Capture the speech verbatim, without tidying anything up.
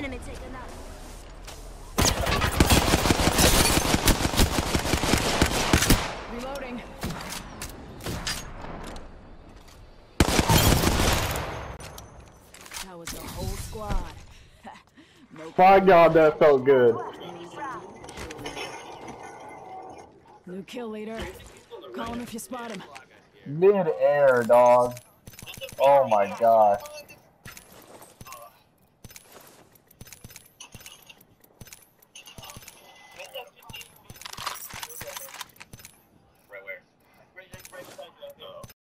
Enemy taken out. Reloading. That was the whole squad. No. My God, that felt good. New kill leader. Call him if you spot him. Mid-air, dog. Oh my gosh.